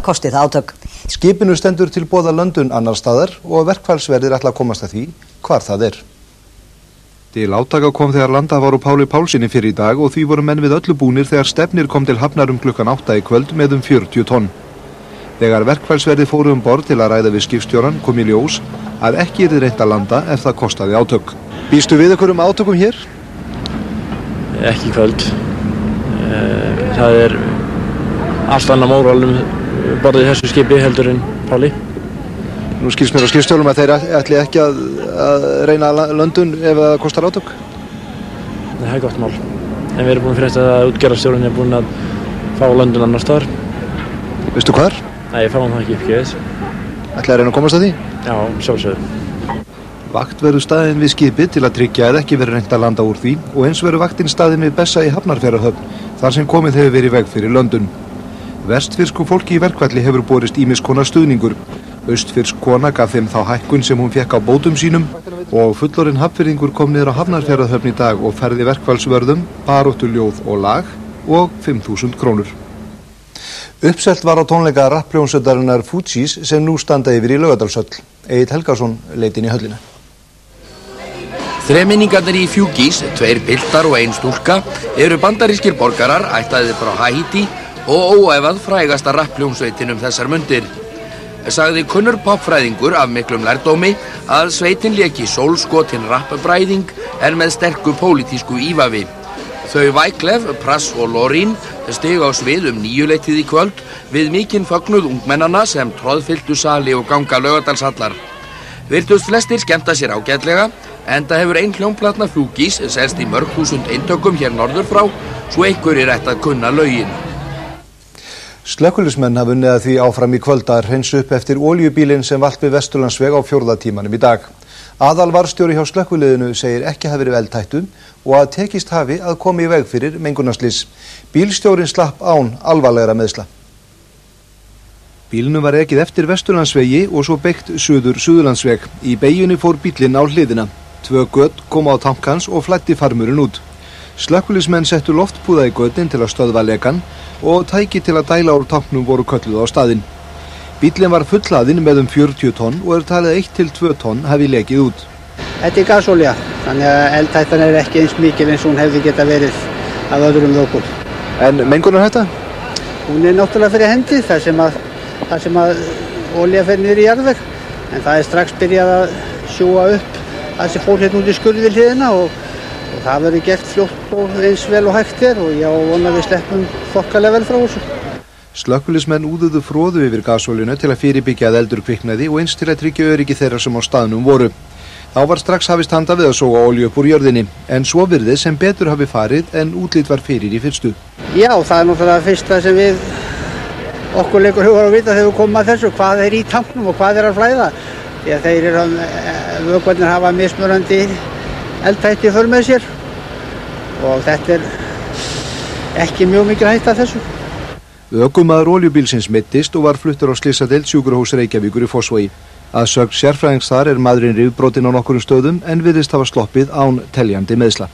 kosti það átök. Skipinu stendur til boða löndun annar staðar og verkfallsverðir ætla að komast að því hvar það er. Til átaka kom þegar landað var úr Páli Pálssyni fyrr í dag og því voru menn við öllu búnir þegar stefnir kom til Hafnar klukkan 8 í kvöld með 40 tonn. Þegar verkfallsverðir fóru borð til að ræða við skipstjóran kom í ljós að ekki yrði reynt að landa ef það kostaði átök. Býstu við einhverjum átökum hér? Ekki í kvöld. Það er allt annað móralum borðið þessu skipi heldur en Páli. Nú skilst mér á skipstjórum að þeir ætli ekki að reyna löndun ef það kostar átök? Það er gott mál. En við erum búin að frétta að útgerðarstjórinn er búin að fá löndun annar staðar. Veistu hvar? Nei, ég fá hann það ekki uppgefið. Ætlaði að reyna að komast að því? Já, sjálfsögðu. Vakt verður staðinn við skipið til að tryggja að ekki verður reynt að landa úr því og eins verður vaktinn staðinn við Bessa í Hafnarfjarðarhöfn þar sem komið hefur verið í veg fyrir löndun. Vestfirsku fólki í verkfalli hefur borist ýmiss konar stuðningur. Austfirsk kona gaf þeim þá hækkun sem hún fékk á bótum sínum og fullorinn Hafnfirðingur kom niður á Hafnarfjarðarhöfn í dag og færði verkfallsvörðum, baróttuljóð og lag og 5.000 krónur. Uppselt var á tónleika rappljónsveitarinnar Fugees sem nú standa yfir í Laugardalshöll. Egill Helgason leit inn í höllina. Þremenningarnir í Fugees, 2 piltar og 1 stúlka, eru bandarískir borgarar ættaðir frá Haiti og óæfað frægasta rappljónsveitin þessar mundir. Sagði kunnur popfræðingur af miklum lærdómi að sveitin léki sólskotin rappbræðing en með sterku pólitísku ívafi. Þau Wyclef, Prass og Lorín stigu á svið 9:00 í kvöld við mikinn fögnuð ungmennana sem troðfylltu sali og ganga Laugardalshallar. Virtust flestir skemmta sér ágætlega, enda hefur ein hljómplatna Fugees selst í mörg þúsund eintökum hér norður frá, svo einhverjir ætti að kunna lögin. Slökkviliðsmenn hafa unnið að því áfram í kvöld að hreinsa upp eftir olíubílinn sem valt við Vesturlandsveg á 4. tímanum í dag. Aðalvarðstjóri hjá slökkviliðinu segir ekki hafi verið eldhættu og að tekist hafi að koma í veg fyrir mengunarslys. Bílstjórinn slapp án alvarlegra meiðsla. Bílnum var ekið eftir Vesturlandsvegi og svo beyggt Suðurlandsveg. Í beyjunni fór bílinn á hliðina. 2 göt kom á tankans og flæddi farmurinn út. Slökkviliðsmenn settu loftpúða í götin til að stöðva lekan og tæki til að dæla úr tanknum voru kölluð á staðinn. Bíllinn var fullhlaðinn með 40 tonn og talið 1 til 2 tonn hafi lekið út. Þetta er gasolía, þannig að eldhættan er ekki eins mikil eins og hún hefði geta verið af öðrum vökum. En mengunarhætta? Hún er náttúrulega fyrir hendi þar sem að olía fer niður í jarðveg, en það er strax byrjað að sjúga upp það sem fór hérna út í skurð við hliðina og það verður gert fljótt og eins vel og hægt er og ég vona við sleppum þokkalega vel frá þessu. Slökkviliðsmenn úðuðu froðu yfir gasolíuna til að fyrirbyggja að eldur kviknaði og eins til að tryggja öryggi þeirra sem á staðnum voru. Þá var strax hafist handa við að sóga olíu upp úr jörðinni, en svo virðist sem betur hafi farið en útlit var fyrir í fyrstu. Já, það er náttúrulega fyrsta sem við okkur leikur hugar að vita þegar við komum að þessu, hvað er í tanknum og hvað er að flæða. Því að þeir vökvarnir hafa mismunandi eldhætti för með sér og þetta er ekki mjög mikil hætta þessu. Ökumaður olíubílsins meiddist og var fluttur á slysadeild sjúkrahúss Reykjavíkur í Fossvogi. Að sögn sérfræðings þar er maðurinn rifbrotinn á nokkrum stöðum en virðist hafa sloppið án teljandi meiðsla.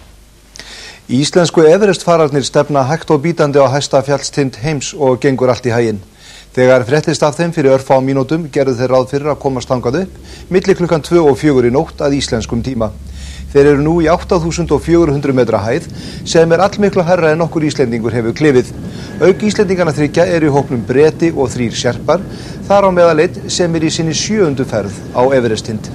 Íslensku Everest-fararnir stefna hægt og bítandi á hæsta fjallstind heims og gengur allt í haginn. Þegar fréttist af þeim fyrir örfáum mínútum gerðu þeir ráð fyrir að komast þangað upp milli klukkan 2 og 4 í nótt að íslenskum tíma. Þeir eru nú í 8.400 metra hæð sem er allmiklu hærra en okkur Íslendingur hefur klifið. Auk Íslendingana 3 eru í hópnum Breti og 3 Sherpar, þar á meðal einn sem er í sinni 7. ferð á Everestind.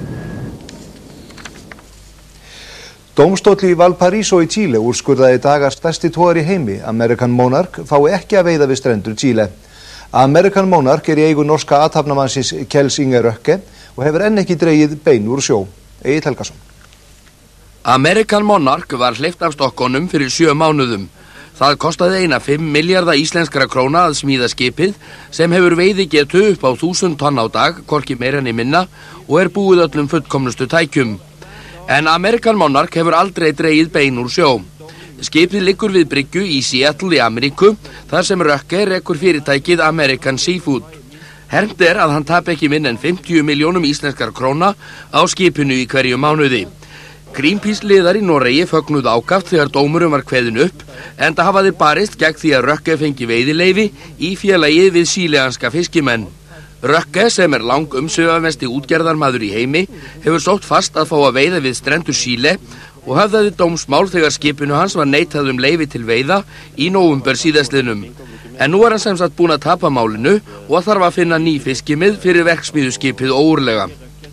Dómstóll í Valparaiso í Chile úrskurðaði í dag að stærsti togari í heimi, American Monarch, fái ekki að veiða við strendur Chile. American Monarch er í eigu norska athafnamannsins Kjells Inge Røkke og hefur enn ekki dregið bein úr sjó. Egill Helgason. American Monarch var hleypt af stokkunum fyrir 7 mánuðum. Það kostaði 5 milljarða íslenskra króna að smíða skipið sem hefur veiðigetu upp á 1000 tonn á dag, hvorki meira en minna, og er búið öllum fullkomnustu tækjum. En American Monarch hefur aldrei dregið bein úr sjó. Skipið liggur við bryggju í Seattle í Ameríku, þar sem Røkke rekur fyrirtækið American Seafood. Hermt er að hann tap ekki minn en 50 milljónum íslenskar króna á skipinu í hverju mánuði. Greenpeace liðar í Noregi fögnuðu ákaft þegar dómurum var kveðinn upp, enda hafa þeir barist gegn því að Røkke fengi veiðileyfi í félagið við síleanska fiskimenn. Røkke, sem langumsvifamesti útgerðarmaður í heimi, hefur sótt fast að fá að veiða við strendur Síle og höfðaði dómsmál þegar skipinu hans var neitað leyfi til veiða í nóvember síðastliðnum. En nú hann sem sagt búinn að tapa málinu og þarf að finna ný fiskimið fyrir verksmiðjuskipið óúrlega.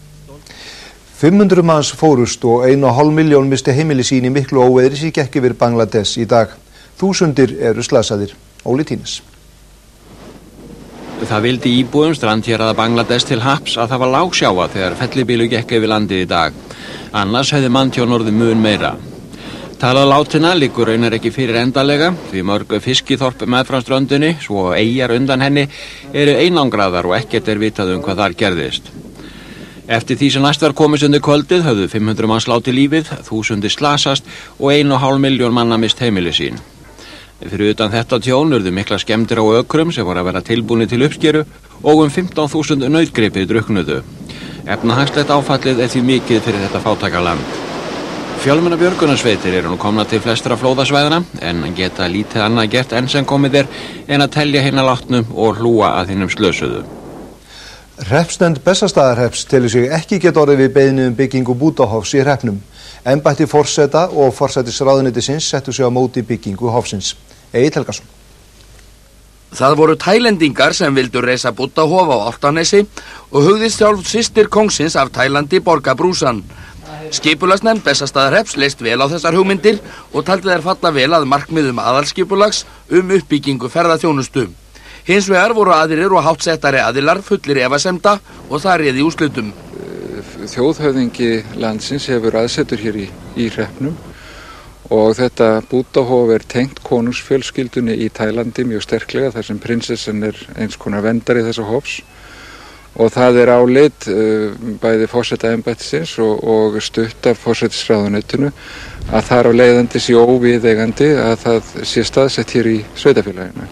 500 manns fórust og 1,5 milljón misti heimili sín í miklu óveðri sem gekk yfir Bangladesh í dag. Þúsundir eru slasaðir. Óli Tínes. Það vildi íbúum strandhéraða Bangladesh til happs að það var lágsjáva þegar fellibylur gekk yfir landið í dag. Annars hefði manntjón orðið mun meira. Talað látinna liggur raunar ekki fyrir endalega því mörg fiskiþorp meðfram ströndinni, svo eyjar undan henni, eru einangraðar og ekkert vitað hvað þar gerðist. Eftir því sem næst var komist undir kvöldið höfðu 500 manns látið lífið, þúsundir slasast og 1,5 milljón manna mist heimili sín. Fyrir utan þetta tjón urðu mikla skemmdir á ökrum sem voru að vera tilbúnir til uppskeru og 15.000 nautgripir drukknuðu. Efnahagslegt áfallið því mikið fyrir þetta fátæka land. Fjölmennar björgunarsveitir eru nú komna til flestra flóðasvæðana en geta lítið annað gert enn sem komið en að telja hina látnum og hlúa að hinnum slösuðu. Hreppsnefnd Bessastaðahrepps telur sig ekki geta orðið við beiðni byggingu bútahofs í hreppnum. Embætti forseta og forsætisráðuneytisins settu sig á móti byggingu hofsins. Egill Helgason. Það voru Tælendingar sem vildu reisa bútahof á Álftanesi og hugðist sjálf systir kongsins af Tælandi borga brúsann. Skipulagsnefnd Bessastaðahrepps leist vel á þessar hugmyndir og taldi þær falla vel að markmiðum aðalskipulags uppbyggingu ferðaþjónustu. Hins vegar voru aðrir og háttsettari aðilar fullir efasemda og það réði úrslitum. Þjóðhöfðingi landsins hefur aðsetur hér í hreppnum og þetta bútahof tengt konungsfjölskyldunni í Tælandi mjög sterklega þar sem prinsessan eins konar verndari þessa hofs og það álit bæði forsetaembættisins og stutt af forsætisráðuneytinu að þar á leiðandi sé óviðeigandi að það sé staðsett hér í sveitarfélaginu.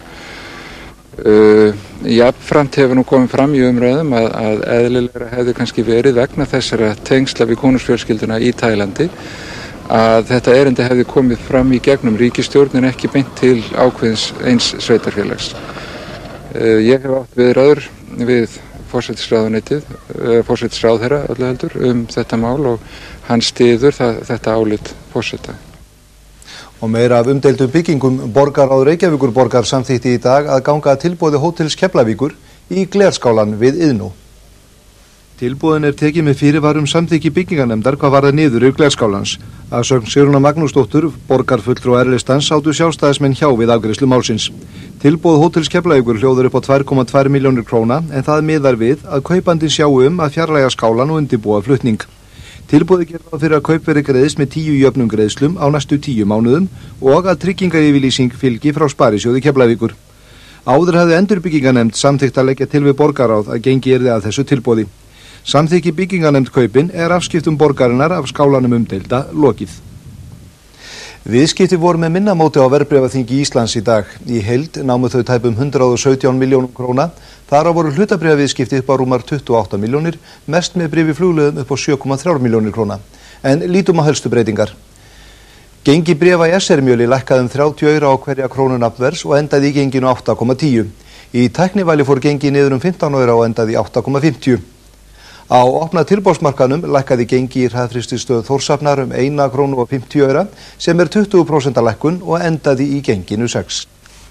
Jafnframt hefur nú komið fram í umræðum að eðlilegra hefði kannski verið vegna þessara tengsla við konungsfjölskylduna í Tælandi að þetta erindi hefði komið fram í gegnum ríkisstjórn en ekki beint til ákveðins eins sveitarfélags. Ég hef átt viðræður við forsætisráðuneytið, forsætisráðherra öllu heldur þetta mál og hann styður þetta álit forseta. Og meira af umdeildum byggingum borgarráð Reykjavíkurborgar samþykkti í dag að ganga að tilboði Hótels Keflavíkur í Glerskálan við Iðnó. Tilboðin tekið með fyrirvarum samþykki byggingarnefndar hvað varðar niðurrif Glerskálans. Að sögn Sigrúnar Magnúsdóttur, borgarfulltrúa R-listans, sátu sjálfstæðismenn hjá við afgreiðslu málsins. Tilboð Hótels Keflavíkur hljóður upp á 2,2 milljónir króna en það miðar við að kaupandinn sjái að fjarlægja skálan og undirbúa flutning. Tilboði gerir ráð fyrir að kaupverðið greiðist með 10 jöfnum greiðslum á næstu 10 mánuðum og að tryggingayfirlýsing fylgi frá Sparisjóði Keflavíkur. Áður hafði endurbyggingarnefnd samþykkt að leggja til við borgarráð að gengi yrði að þessu tilboði. Samþykki byggingarnefnd kaupin afskiptum borgarinnar af skálanum umdeilda lokið. Viðskipti voru með minnamóti á verðbréfaþingi Íslands í dag. Í heild námu þau tæpum 117 milljónum króna. Þar á voru hlutabréfaviðskipti upp á rúmar 28 milljónir, mest með bréfi flugleiðum upp á 7,3 milljónir króna. En lítum á helstu breytingar. Gengi bréfa í SR-mjöli lækkaði 30 aura á hverja krónu nafnverðs og endaði í genginu 8,10. Í Tæknivæli fór gengi niður 15 aura og endaði í 8,50. Á opna tilboðsmarkaðnum lækkaði gengi í hraðfrystistöð Þórshafnar 1 krónu og 50 aura sem 20% lækkun og endaði í genginu 6.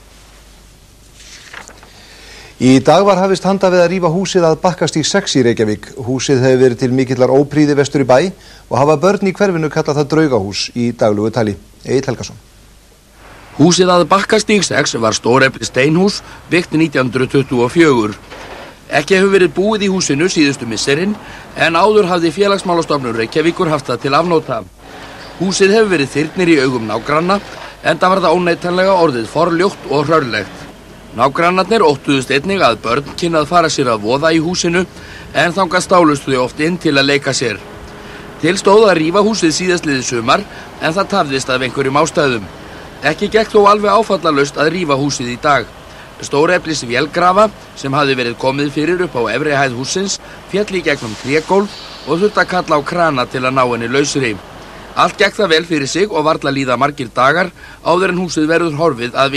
Í dag var hafist handa við að rífa húsið að Bakkastíg 6 í Reykjavík. Húsið hefur verið til mikillar óprýði vestur í bæ og hafa börn í hverfinu kallað það draugahús í daglugu tali. Egill Helgason. Húsið að Bakkastíg 6 var stórefli steinhús byggt 1924. Ekki hefur verið búið í húsinu síðustu misserinn en áður hafði Félagsmálastofnun Reykjavíkur haft það til afnóta. Húsið hefur verið þyrnir í augum nágranna enda var það óneitanlega orðið forljótt og hrörlegt. Nágrannarnir óttuðust einnig að börn kynna að fara sér að voða í húsinu en þangað stálust þau oft inn til að leika sér. Til stóð að rífa húsið síðastliðið sumar en það tafðist af einhverjum ástæðum. Ekki gekk þó alveg áfallalaust að rífa húsið í dag. Stóreflis vélgrafa sem hafði verið komið fyrir upp á efri hæð hússins féll í gegnum trégólf og þurfti að kalla á krana til að ná henni lausri. Allt gekk það vel fyrir sig og varla líða margir dagar áður en húsið verður horfið að